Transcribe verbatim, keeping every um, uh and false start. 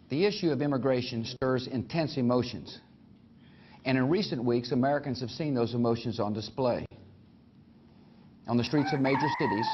The issue of immigration stirs intense emotions, and in recent weeks, Americans have seen those emotions on display. On the streets of major cities,